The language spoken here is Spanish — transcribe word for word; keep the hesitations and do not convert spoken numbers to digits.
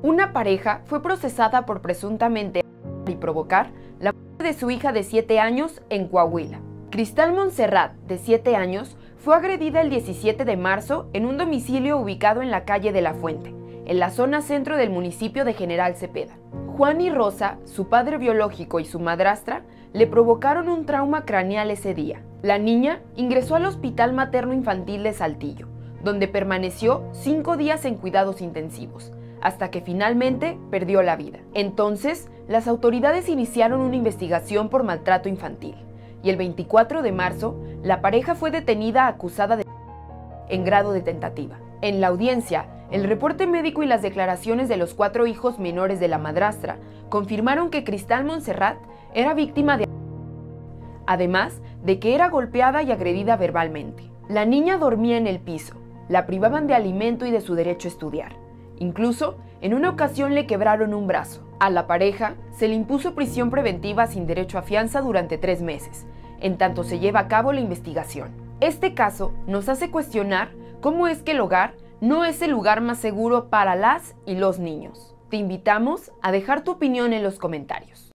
Una pareja fue procesada por presuntamente y provocar la muerte de su hija de siete años en Coahuila. Cristal Montserrat, de siete años, fue agredida el diecisiete de marzo en un domicilio ubicado en la calle de La Fuente, en la zona centro del municipio de General Cepeda. Juan y Rosa, su padre biológico y su madrastra, le provocaron un trauma craneal ese día. La niña ingresó al Hospital Materno Infantil de Saltillo, donde permaneció cinco días en cuidados intensivos, hasta que finalmente perdió la vida. Entonces, las autoridades iniciaron una investigación por maltrato infantil, y el veinticuatro de marzo, la pareja fue detenida acusada de en grado de tentativa. En la audiencia, el reporte médico y las declaraciones de los cuatro hijos menores de la madrastra confirmaron que Cristal Montserrat era víctima de además de que era golpeada y agredida verbalmente. La niña dormía en el piso, la privaban de alimento y de su derecho a estudiar. Incluso, en una ocasión le quebraron un brazo. A la pareja se le impuso prisión preventiva sin derecho a fianza durante tres meses, en tanto se lleva a cabo la investigación. Este caso nos hace cuestionar cómo es que el hogar no es el lugar más seguro para las y los niños. Te invitamos a dejar tu opinión en los comentarios.